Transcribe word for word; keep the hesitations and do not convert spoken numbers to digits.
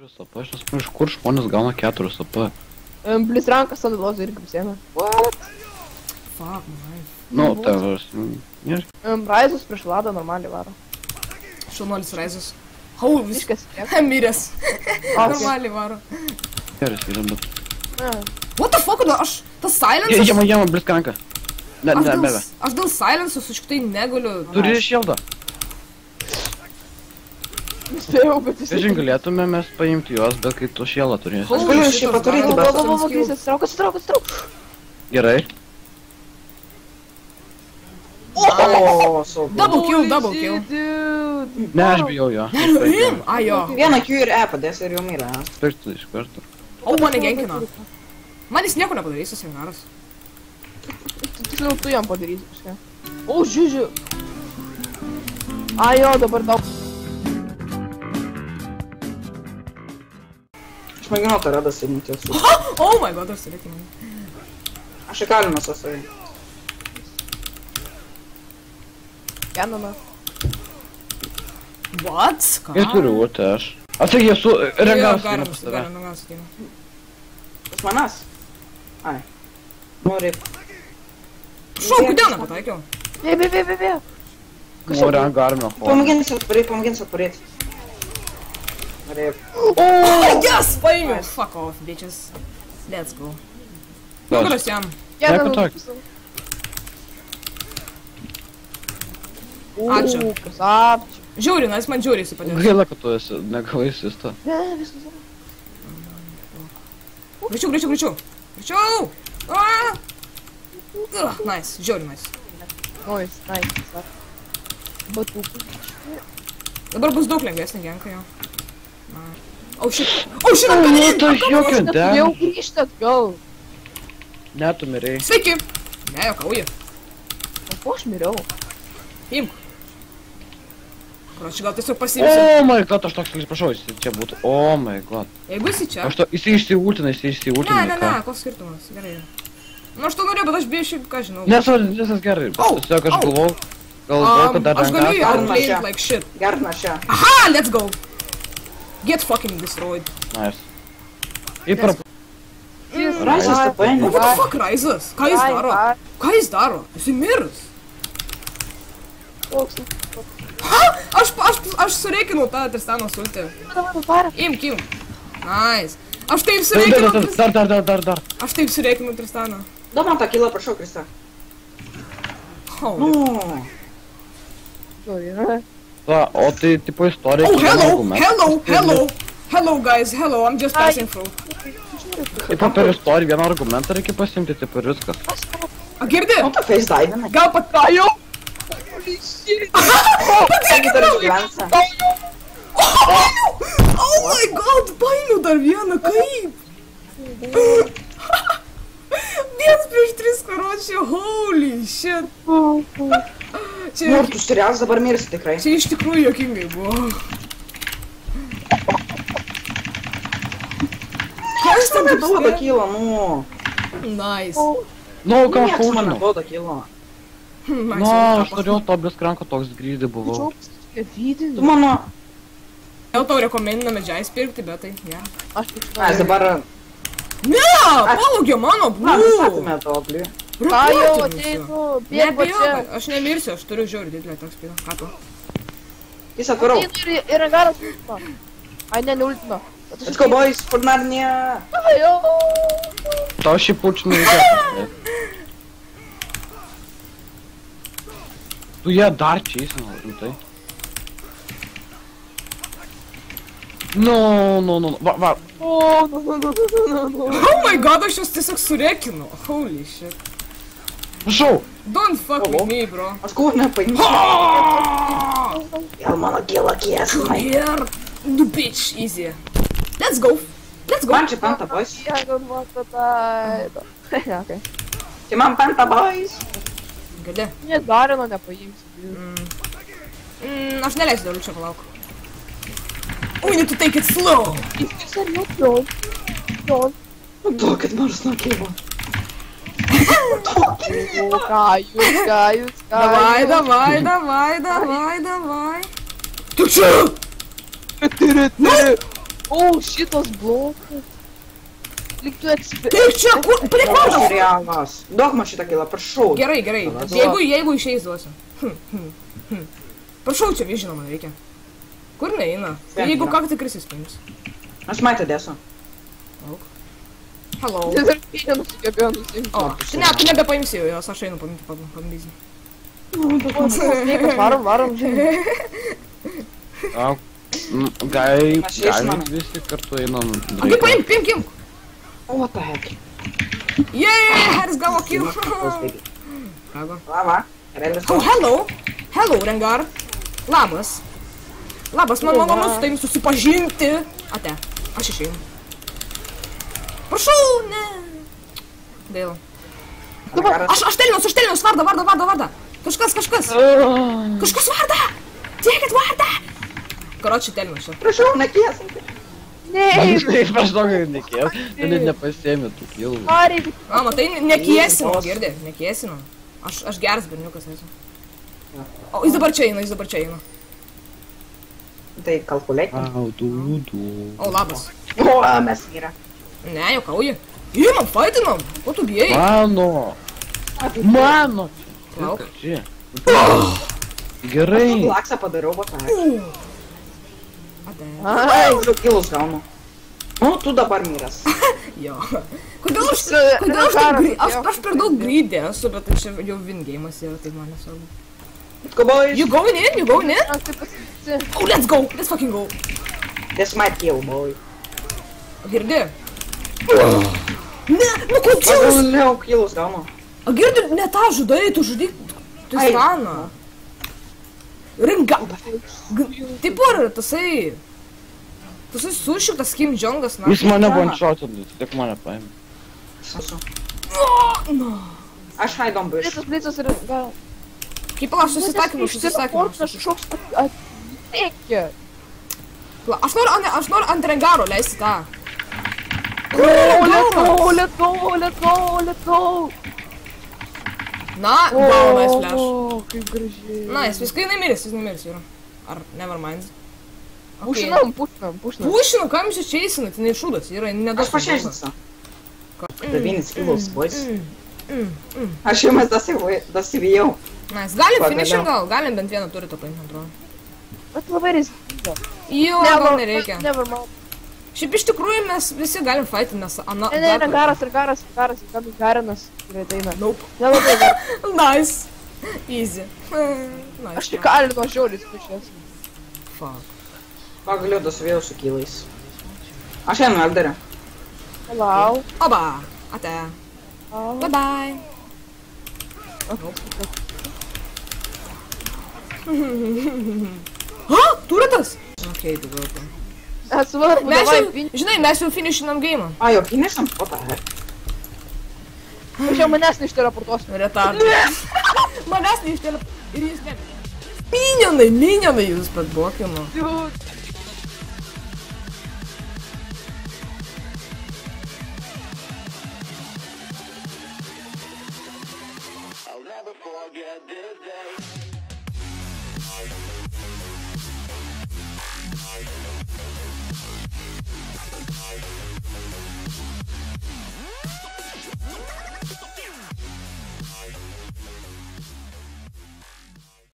keturis A P, aš nesuprantu, iš kur žmonės gauna keturis A P. Blis rankas tada lozo irgi prisėmė. What? Fuck, man. Nu, tai aš... Raizus prieš Vladą normaliai varo. Šaunuolis Raizas. Hau, Viskas. miręs. Normaliai varo. Geras yra, bet... What the fuck, aš... Tas silences... Jama, jama, blitzkranka. Ne, Aš ne, dėl, bebe. aš dėl silences užktai negaliu. Turi šildą. Spėjau, bet vis... Žin, galėtume mes paimti juos, bet kai tu šėlą turėsi. Holy Aš galiu shit, šiaip aš paturėti, darau bet... tas Va, va, va, skill. kai atsitrauk, atsitrauk, atsitrauk. Gerai. O, saugu. Double kill, double kill. Dude. Ne, aš bijau jo. Rim? A, jo. Vieną Q ir E padės ir jau mirė. Pirkti iš karto. O, mane genkina. Man jis nieko nepadarys, jis geras. Tiksliau, tu jam padarysi kažką. O, žiūžiu. A, jo, dabar daug. Aš mėginau tą radą sėdinti esu. Oh my god, aš sėdėti mane. Aš įkalimas esu. Kenana. What? Ką? Jie turi ūtę aš. Atsakyk, esu reagavęs galim, pas tave. galim, galim, sakykime. Pas manas? Ai. Nori. Šau, kodėl nepataikiau? Bė, bė, bė, bė, bė. Nu, reagavome. Pamėginsiu atparėti, pamėginsiu atparėti. Norėjau. Oh, yes, paėmiau. Fuck off, bitches. Let's go. Nugaras jam. Nieko tokio. Ačiū. Uuu, kasapčių. Žiauri, nes man žiauriai įsipadės. Gaila, kad tu esi, negavai asistą. Ne, viskas yra. Greičiau, greičiau, greičiau. Greičiau! Aaaa! Ugh, nice, žiauri nice. Nois, nice, kasapčių. Batukų. Dabar bus daug lengvesnė genka jo. Oh shit! Oh shit, Nu, atgal! tai jokio Neturėjau den. grįžti atgal. Ne, tu mirei. Sveiki! Ne, jokauji. O ko aš miriau? Imk. Kroči, gal tiesiog pasiimsi. Oh my god, aš toks, prašau, jis čia būtų. Oh my god. Jeigu esi čia. Aš to, jis išsiultina, jis išsiultina. Ne, ne, ne, koks skirtumas, gerai. Nu, aš to norėjau, bet aš bijau šiaip, ką žinau. Nesvarbu, viskas gerai. Au, Tiesiog aš au. galvau, galvau, kad dar Aš galiu rankas. ją Galima outplayed čia. like shit. Gerna šią. Aha, let's go! Get fucking destroyed. Nice. Įprap. Raisas tą Oh, paėmė. what the fuck, Raizas? Ką jis daro? Ką jis daro? Jis mirs. Koks? Ha? Aš, aš, aš sureikinau tą Tristano sultį. Davai, nuparė. Imk, imk. Nice. Aš taip Dar, sureikinau dar, Tristaną. dar, dar, dar, dar. Aš taip sureikinau Tristaną. Duok man tą kilą, prašau, Krista. Oh, Nu. Gerai. Va, o tai tipo istorija. oh kiekvieno hello, argumento. hello, hello. Hello, guys, hello, I'm just passing through. Tipo per istoriją vieną argumentą reikia pasimti, tipo ir viskas. A, girdi? Nu, tą face divinai. Gal pataikiau? Taigi dar išgyvensi. Oh my god, paėmiau dar vieną, kaip? Viens prieš tris karočių, holy shit. Čia, Nu, ir tu surias dabar mirsi tikrai. čia iš tikrųjų jokingai buvo. Kas ten Man taip duoda spėjo? kilą, nu. Nice. Nu, ką aš Niekas man užinau. neduoda kilą. Hmm, Nu, aš norėjau to bliskranko toks grįždį buvau. Vidinį. Tu mano... Jau tau rekomendina medžiais pirkti, bet tai, ne. Aš tik Ai, žinau. dabar... Ne, palaukė mano, Na, blū. sakome to, bliu. Ką jau Raportinsiu. ateinu, bėg va Nebijok, čia. aš nemirsiu, aš turiu žiauriai didelę toks spyną. Ką tu? Jis atvirau. Ateinu ir- ir angaras ultima. Ai, ne, ne ultima. Bet aš Let's go, boys, for Narnia. ateinu. Jo. Tau šį pučių nereikia. Tu ją dar čia įsinau, rimtai. No, no, no, va, va. O, nu, nu, nu, nu, nu, nu. Oh my god, aš jos tiesiog surekinu. Holy shit. Prašau. Don't fuck Oho. with me, bro. Aš kur nepaimsiu. Ah! Gal mano kilą kiesinai. Here, du bitch, easy. Let's go. Let's go. Man čia penta, boys. Jeigu nuoto taido. Ja, okei. Čia man penta, boys. Gali. Nie darino nepaimsiu. Mm, aš neleisiu dar čia palauk. We need to take it slow. Jis ar jau pjon. Pjon. Duokit nors nuo kilo. O, ką jūs, ką jūs, ką Давай, jūs. давай, давай, давай, давай. Ты чё? Tiri, tiri. O, šitas blokas. Lyg tu atspė... Kaip čia, kur, prikolas? Serialas. Duok man šitą gilą, prašau. Gerai, gerai, Duok. jeigu, jeigu išeis duosiu. Hm, hm, hm. Prašau, čia vis žinoma reikia. Kur neina? Tai jeigu Sendra. ką, tai Krisis paims. Aš matę dėsiu. Lauk. Hello. Tai dar kai nenusigebėjo nusimti. O, tu ne, tu nebepaimsi jau jos, aš einu paimti pambyzį. Sveikas, varom, varom, žinai. A, m, gai, Aš gai išmanu. visi kartu einam. Ogi, paim, paim, kim. What the heck? Yeah, Haris gavo kill. Os, baby. Rago. Lava. Realius. Oh, hello. Hello, Rengar. Labas. Labas, man malonu su tavim susipažinti. Ate, aš išeinu. Prašau, ne. Gaila. Aš, aš telinus, aš telinus, vardą, vardą, vardą, vardą. Kažkas, kažkas. Kažkas vardą. Tiekit vardą. Karoči, telinus čia. Prašau, nekėsink. Ne, Aš daugiau nekėjau, tu net nepasėmė tų kilų. nori. A, matai, nekiesinu, girdi, nekiesinu. Aš, aš geras berniukas esu. O, jis dabar čia eina, jis dabar čia eina. Tai kalkuliuoti. Au, tu, tu. O, labas. O, mes yra. Ne, juokauji. Imam, faitinam. Ko tu bijai? Mano! Mano! Lauk. Čia. Gerai. Laksą padariau, va ką. Ate. Ai, Du kilus gaunu. O, tu dabar miras. Jo. Kodėl aš, Su- kodėl aš, taip Rengaras gri- aš, atėjo. aš per daug greedy esu, bet tai čia jau win game'as yra, tai man nesvarbu. Cowboys. You going in, you going in? aš taip pasakyti. Oh, let's go, let's fucking go. This might kill, boy. O girdi? Ne, nu kodėl? Pagaliau kilus gaunu. O girdi, ne tą žudai, tu žudyk, tu Ai. strana. Ringa. Taip ar tasai, tasai sušiktas Kim Jongas, na. Jis mane one-shotinai, tik mane paėmė. Sasu. No. Aš haidom biš. Blicas, blicas ir... gal- Kaip pala, susitaikymu, Iš susitaikymu. teleporto kažkoks atėkė. Pala, Aš noriu, ant- aš noriu ant Rengaro leisti tą. O, let's go, let's go, let's go, let's go. Na, wow, nice flash. O, kaip gražiai. Nice, viskai jinai miris, jis nemiris yra. Ar never mind. Pušinam, pušinam, pušinam. Pušinu, kam jūs čia eisinat, jinai šūdas, yra Aš nedaug. pašešinsiu. Devynis kilus, boys. Mm, mm. Aš jau mes dasivu- dasivijau. Nice, galim Pagaliau. finisher gal, galim bent vieną turite paimti, man atrodo. Bet labai rizikinga. Jo, gal nereikia. Never mind. Šiaip iš tikrųjų mes visi galim fighti, nes ana... Ne, ne, ne, garas ir garas, ir garas, ir garas, garinas. Greitai eina. Nope. Nelabai dar. Nice. Easy. Nice. Aš tik alino žiauris priešės. Fuck. Pagaliau dasivijau su kilais. Aš einu Elderį. Palau. Oba. Ate. Palau. Bye bye. Ha? Turitas? Okei, tai gal tam. Svarbu, Mes davai, jau, žinai, mes jau finishinam game. A, jau finišam? What the heck? aš jau manęs neišteleportuosiu. Retardas. Manęs neištėlė. Ir jūs ne. Minionai, minionai jūs pat blokino. Dude. I'll never forget this day.